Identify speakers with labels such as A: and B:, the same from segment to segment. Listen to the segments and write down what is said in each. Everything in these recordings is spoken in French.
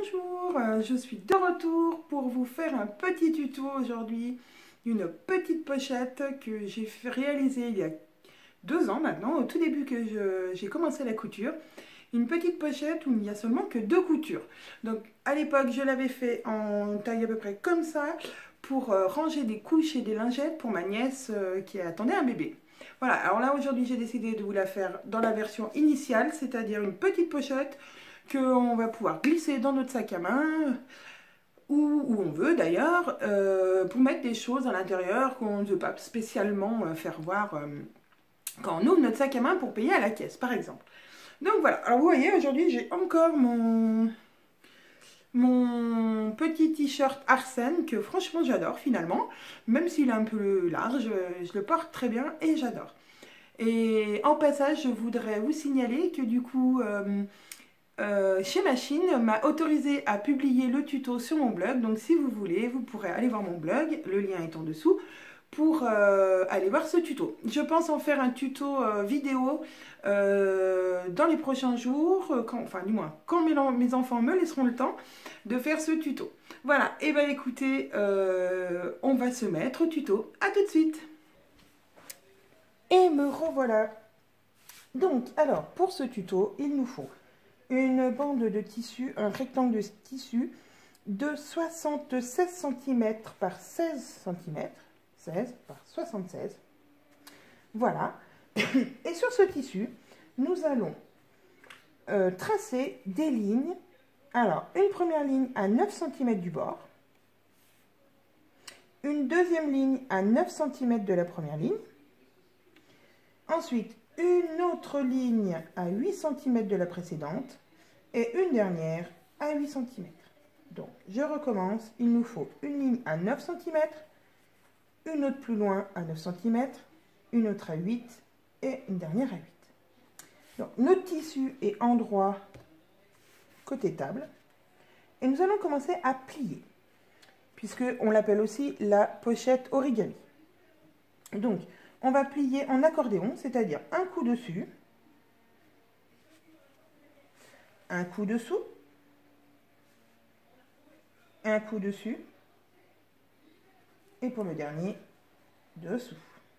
A: Bonjour, je suis de retour pour vous faire un petit tuto aujourd'hui d'une petite pochette que j'ai réalisée il y a 2 ans maintenant, au tout début que j'ai commencé la couture. Une petite pochette où il n'y a seulement que 2 coutures. Donc à l'époque je l'avais fait en taille à peu près comme ça pour ranger des couches et des lingettes pour ma nièce qui attendait un bébé. Voilà, alors là aujourd'hui j'ai décidé de vous la faire dans la version initiale, c'est-à-dire une petite pochette qu'on va pouvoir glisser dans notre sac à main ou où on veut d'ailleurs pour mettre des choses à l'intérieur qu'on ne veut pas spécialement faire voir quand on ouvre notre sac à main pour payer à la caisse par exemple. Donc voilà, alors vous voyez aujourd'hui j'ai encore mon petit t-shirt Arsène que franchement j'adore finalement, même s'il est un peu large, je le porte très bien et j'adore. Et en passage je voudrais vous signaler que du coup chez Machine m'a autorisé à publier le tuto sur mon blog, donc si vous voulez vous pourrez aller voir mon blog, le lien est en dessous, pour aller voir ce tuto. Je pense en faire un tuto vidéo dans les prochains jours, enfin du moins quand mes enfants me laisseront le temps de faire ce tuto. Voilà, et bien écoutez, on va se mettre au tuto, à tout de suite. Et me revoilà. Donc alors pour ce tuto, il nous faut une bande de tissu, un rectangle de tissu de 76 cm par 16 cm, 16 par 76. Voilà. Et sur ce tissu, nous allons tracer des lignes. Alors, une première ligne à 9 cm du bord, une deuxième ligne à 9 cm de la première ligne, ensuite une autre ligne à 8 cm de la précédente et une dernière à 8 cm. Donc, je recommence. Il nous faut une ligne à 9 cm, une autre plus loin à 9 cm, une autre à 8 et une dernière à 8. Donc, notre tissu est endroit côté table et nous allons commencer à plier, puisqu'on l'appelle aussi la pochette origami. Donc, on va plier en accordéon, c'est-à-dire un coup dessus, un coup dessous, un coup dessus, et pour le dernier, dessous.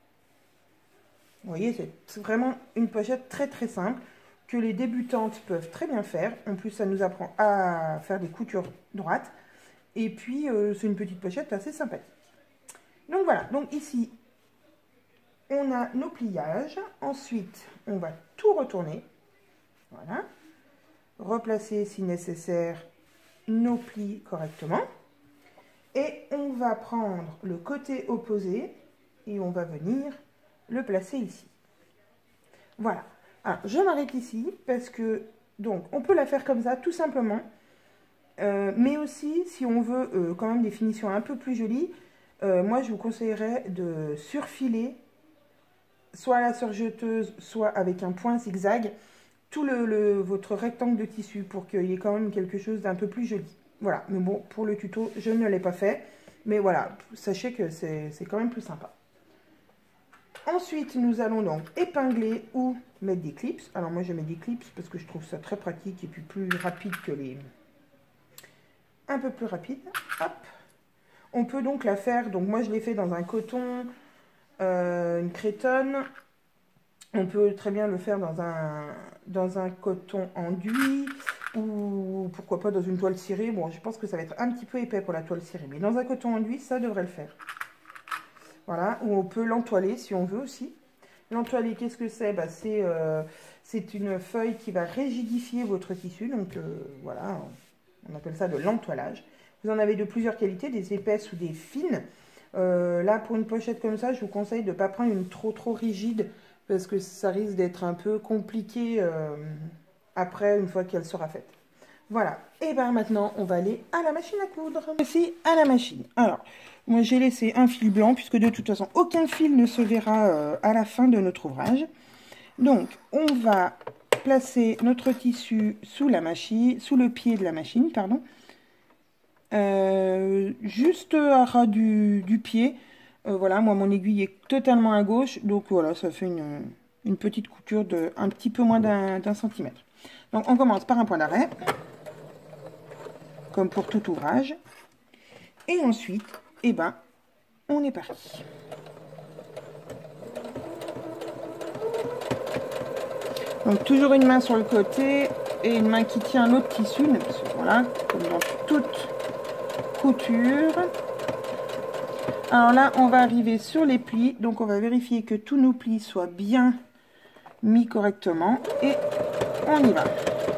A: Vous voyez, c'est vraiment une pochette très très simple que les débutantes peuvent très bien faire. En plus, ça nous apprend à faire des coutures droites. Et puis, c'est une petite pochette assez sympathique. Donc voilà, donc ici, on a nos pliages. Ensuite, on va tout retourner. Voilà. Replacer si nécessaire nos plis correctement. Et on va prendre le côté opposé et on va venir le placer ici. Voilà. Alors, je m'arrête ici parce que, donc, on peut la faire comme ça, tout simplement. Mais aussi, si on veut quand même des finitions un peu plus jolies, moi, je vous conseillerais de surfiler, soit à la surjeteuse, soit avec un point zigzag, tout votre rectangle de tissu pour qu'il y ait quand même quelque chose d'un peu plus joli. Voilà, mais bon, pour le tuto, je ne l'ai pas fait. Mais voilà, sachez que c'est quand même plus sympa. Ensuite, nous allons donc épingler ou mettre des clips. Alors moi, je mets des clips parce que je trouve ça très pratique et puis plus rapide que les... Un peu plus rapide. Hop. On peut donc la faire, donc moi je l'ai fait dans un coton, une crétonne. On peut très bien le faire dans un coton enduit ou pourquoi pas dans une toile cirée. Bon, je pense que ça va être un petit peu épais pour la toile cirée, mais dans un coton enduit, ça devrait le faire. Voilà, ou on peut l'entoiler si on veut aussi. L'entoiler, qu'est-ce que c'est? Bah, c'est une feuille qui va rigidifier votre tissu. Donc voilà, on appelle ça de l'entoilage. Vous en avez de plusieurs qualités, des épaisses ou des fines. Là, pour une pochette comme ça, je vous conseille de ne pas prendre une trop rigide parce que ça risque d'être un peu compliqué après, une fois qu'elle sera faite. Voilà, et bien maintenant, on va aller à la machine à coudre. Ici, à la machine. Alors, moi j'ai laissé un fil blanc, puisque de toute façon, aucun fil ne se verra à la fin de notre ouvrage. Donc, on va placer notre tissu sous la machine, sous le pied de la machine, pardon. Juste à ras du pied. Voilà, moi mon aiguille est totalement à gauche, donc voilà, ça fait une petite couture de un petit peu moins d'un centimètre. Donc on commence par un point d'arrêt. comme pour tout ouvrage. Et ensuite, eh ben, on est parti. Donc toujours une main sur le côté et une main qui tient l'autre tissu, voilà, comme dans toute couture. Alors là, on va arriver sur les plis, donc on va vérifier que tous nos plis soient bien mis correctement et on y va.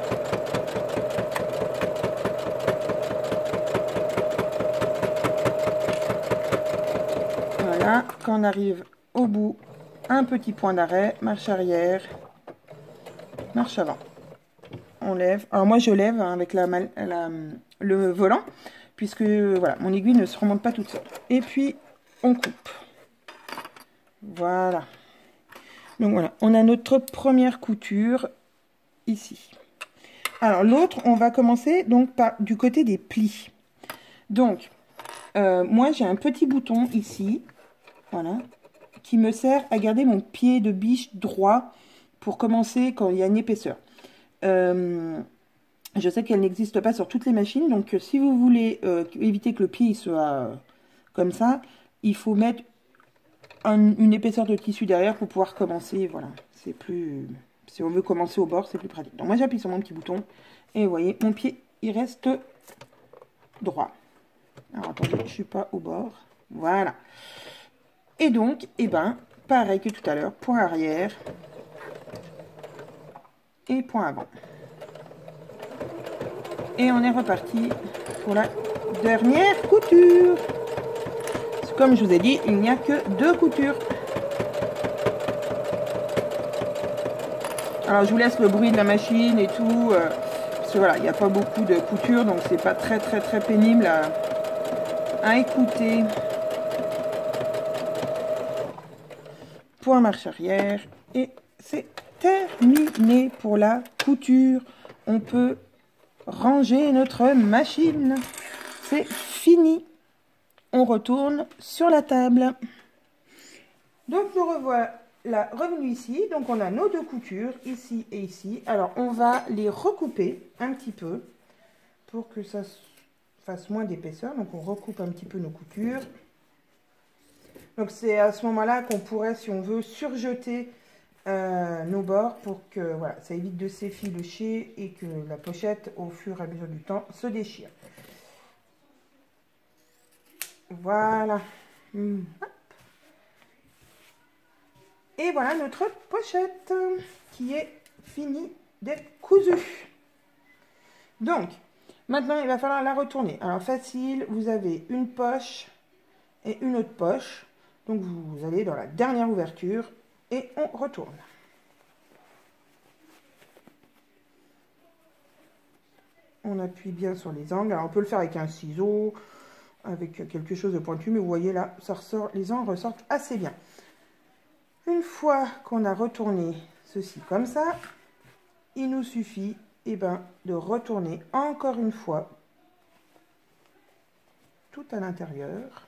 A: Voilà, quand on arrive au bout, un petit point d'arrêt, marche arrière, marche avant. On lève. Alors moi je lève avec le volant, puisque voilà, mon aiguille ne se remonte pas toute seule. Et puis on coupe. Voilà. Donc voilà, on a notre première couture ici. Alors l'autre, on va commencer donc du côté des plis. Donc moi j'ai un petit bouton ici, voilà, qui me sert à garder mon pied de biche droit pour commencer quand il y a une épaisseur. Je sais qu'elle n'existe pas sur toutes les machines, donc si vous voulez éviter que le pied soit comme ça, il faut mettre une épaisseur de tissu derrière pour pouvoir commencer. Voilà, c'est plus... Si on veut commencer au bord, c'est plus pratique. Donc moi j'appuie sur mon petit bouton et vous voyez, mon pied il reste droit. Alors attendez, je ne suis pas au bord. Voilà. Et donc, eh ben, pareil que tout à l'heure, point arrière et point avant. Et on est reparti pour la dernière couture. Comme je vous ai dit, il n'y a que 2 coutures. Alors je vous laisse le bruit de la machine et tout, parce que voilà, il n'y a pas beaucoup de couture, donc c'est pas très pénible à écouter. Point marche arrière et c'est terminé pour la couture. On peut ranger notre machine. C'est fini. On retourne sur la table. Donc nous revoilà revenus ici. Donc on a nos 2 coutures ici et ici. Alors on va les recouper un petit peu pour que ça fasse moins d'épaisseur. Donc on recoupe un petit peu nos coutures. Donc c'est à ce moment-là qu'on pourrait, si on veut, surjeter nos bords pour que voilà, ça évite de s'effilocher et que la pochette, au fur et à mesure du temps, se déchire. Voilà. Et voilà notre pochette qui est finie d'être cousue. Donc, maintenant, il va falloir la retourner. Alors, facile, vous avez une poche et une autre poche. Donc, vous allez dans la dernière ouverture et on retourne. On appuie bien sur les angles. Alors, on peut le faire avec un ciseau, avec quelque chose de pointu, mais vous voyez là, ça ressort, les angles ressortent assez bien. Une fois qu'on a retourné ceci comme ça, il nous suffit de retourner encore une fois tout à l'intérieur.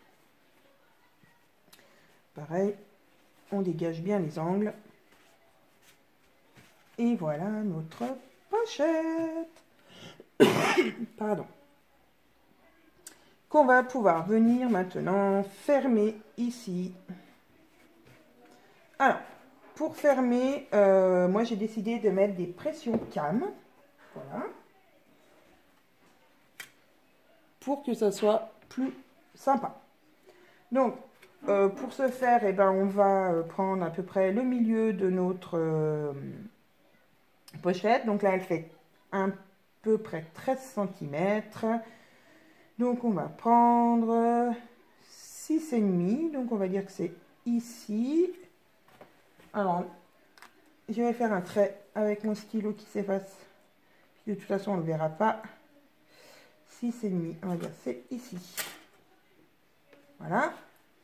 A: Pareil, on dégage bien les angles. Et voilà notre pochette. Pardon. Qu'on va pouvoir venir maintenant fermer ici. Alors, pour fermer, moi j'ai décidé de mettre des pressions cam. Voilà. Pour que ça soit plus sympa. Donc, pour ce faire, on va prendre à peu près le milieu de notre pochette. Donc là, elle fait à peu près 13 cm. Donc, on va prendre 6,5. Donc, on va dire que c'est ici. Alors, je vais faire un trait avec mon stylo qui s'efface. De toute façon, on ne le verra pas. 6,5, on va dire c'est ici. Voilà.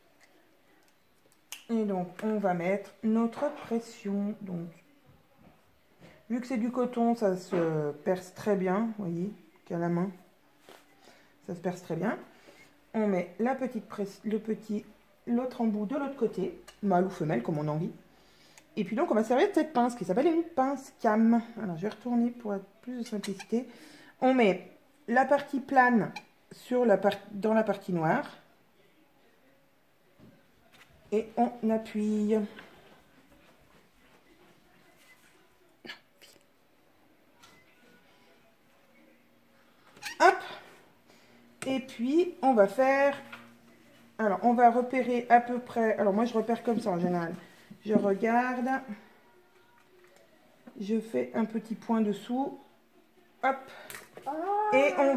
A: Et donc, on va mettre notre pression. Donc, vu que c'est du coton, ça se perce très bien. Vous voyez, qu'à la main, ça se perce très bien. On met la petite pression, l'autre embout de l'autre côté, mâle ou femelle, comme on a envie. Et puis donc, on va servir de cette pince qui s'appelle une pince cam. Alors, je vais retourner pour être plus de simplicité. On met la partie plane sur dans la partie noire. Et on appuie. Hop. Et puis, on va faire... Alors, on va repérer à peu près... Alors, moi, je repère comme ça en général. Je regarde. Je fais un petit point dessous. Hop. Et on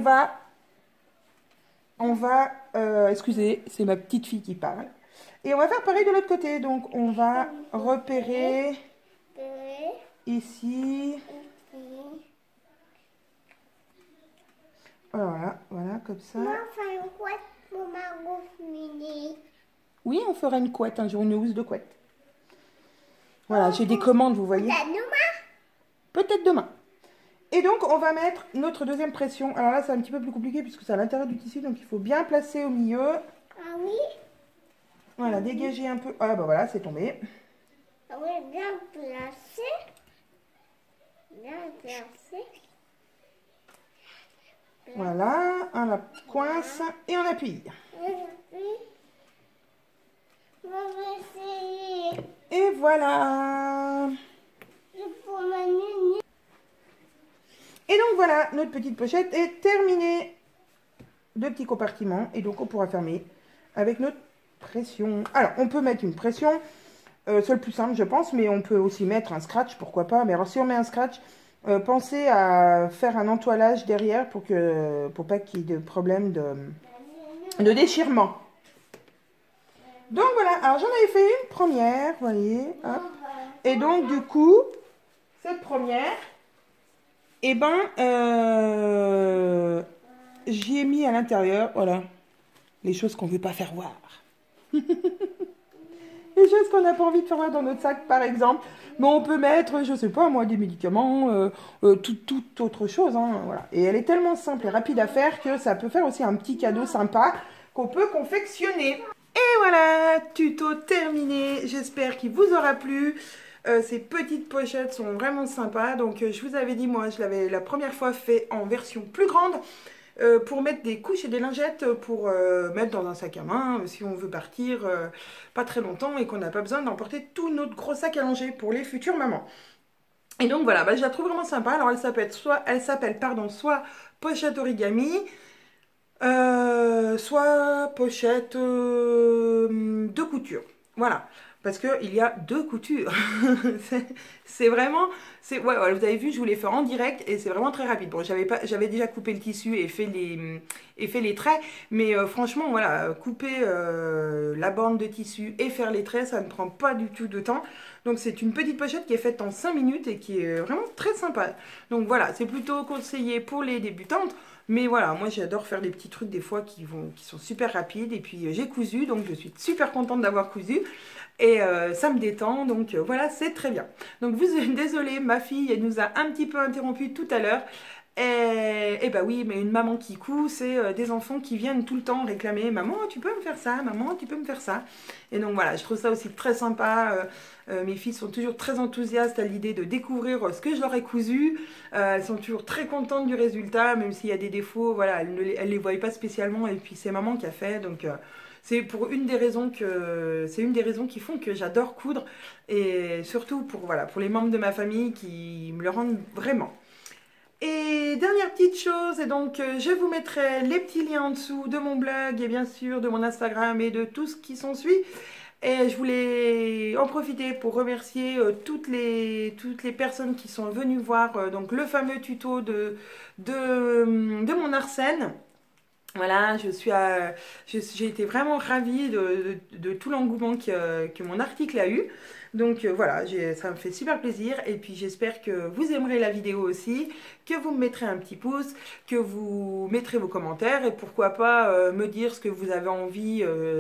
A: va... excusez, c'est ma petite fille qui parle. Et on va faire pareil de l'autre côté. Donc, on va repérer ici. Voilà, voilà, comme ça. Oui, on fera une couette un jour, une housse de couette. Voilà, j'ai des commandes, vous voyez. Peut-être demain. Et donc, on va mettre notre deuxième pression. Alors là, c'est un petit peu plus compliqué puisque c'est à l'intérieur du tissu. Donc, il faut bien placer au milieu.
B: Ah oui.
A: Voilà, dégager un peu. Ah, bah voilà, c'est tombé.
B: Ah oui, bien placé. Bien placé.
A: Voilà, on la coince et on appuie.
B: On va essayer.
A: Et voilà. Et donc voilà, notre petite pochette est terminée. Deux petits compartiments. Et donc on pourra fermer avec notre pression. Alors, on peut mettre une pression. C'est le plus simple, je pense. Mais on peut aussi mettre un scratch, pourquoi pas. Mais alors, si on met un scratch, pensez à faire un entoilage derrière pour pas qu'il y ait de problème de déchirement. Donc voilà, alors j'en avais fait une première, vous voyez. Hop. Et donc du coup, cette première, eh ben, j'y ai mis à l'intérieur, voilà, les choses qu'on ne veut pas faire voir. Les choses qu'on n'a pas envie de faire voir dans notre sac, par exemple. Mais on peut mettre, je sais pas moi, des médicaments, toute autre chose. Hein, voilà. Et elle est tellement simple et rapide à faire que ça peut faire aussi un petit cadeau sympa qu'on peut confectionner. Et voilà, tuto terminé. J'espère qu'il vous aura plu. Ces petites pochettes sont vraiment sympas. Donc je vous avais dit, moi, je l'avais la première fois fait en version plus grande. Pour mettre des couches et des lingettes pour mettre dans un sac à main si on veut partir pas très longtemps et qu'on n'a pas besoin d'emporter tout notre gros sac à langer pour les futures mamans. Et donc voilà, bah, je la trouve vraiment sympa. Alors elle s'appelle soit pochette origami, soit pochette de couture. Voilà. Parce qu'il y a deux coutures. c'est vraiment... Ouais, vous avez vu, je vous l'ai fait en direct et c'est vraiment très rapide. Bon, j'avais déjà coupé le tissu et fait les traits. Mais franchement, voilà, couper la bande de tissu et faire les traits, ça ne prend pas du tout de temps. Donc c'est une petite pochette qui est faite en 5 minutes et qui est vraiment très sympa. Donc voilà, c'est plutôt conseillé pour les débutantes. Mais voilà, moi j'adore faire des petits trucs des fois qui sont super rapides. Et puis j'ai cousu, donc je suis super contente d'avoir cousu. Et ça me détend, donc voilà, c'est très bien. Donc vous êtes désolée, ma fille, elle nous a un petit peu interrompu tout à l'heure. Et bah oui, mais une maman qui coud, c'est des enfants qui viennent tout le temps réclamer « Maman, tu peux me faire ça? Maman, tu peux me faire ça ?» Et donc voilà, je trouve ça aussi très sympa. Mes filles sont toujours très enthousiastes à l'idée de découvrir ce que je leur ai cousu. Elles sont toujours très contentes du résultat, même s'il y a des défauts, voilà, elles ne les voient pas spécialement. Et puis c'est maman qui a fait, donc... c'est une des raisons qui font que j'adore coudre et surtout pour les membres de ma famille qui me le rendent vraiment. Et dernière petite chose, et donc je vous mettrai les petits liens en dessous de mon blog et bien sûr de mon Instagram et de tout ce qui s'ensuit. Et je voulais en profiter pour remercier toutes les personnes qui sont venues voir donc le fameux tuto de mon Arsène. Voilà, j'ai été vraiment ravie de tout l'engouement que mon article a eu. Donc voilà, ça me fait super plaisir. Et puis j'espère que vous aimerez la vidéo aussi, que vous me mettrez un petit pouce, que vous mettrez vos commentaires et pourquoi pas me dire ce que vous avez envie,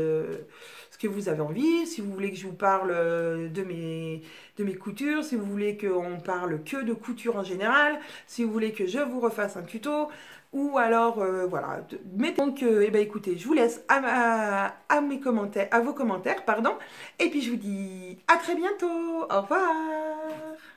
A: si vous voulez que je vous parle de mes coutures, si vous voulez qu'on parle que de couture en général, si vous voulez que je vous refasse un tuto. Ou alors, voilà. Mais donc, eh ben, écoutez, je vous laisse à vos commentaires, pardon. Et puis, je vous dis à très bientôt. Au revoir.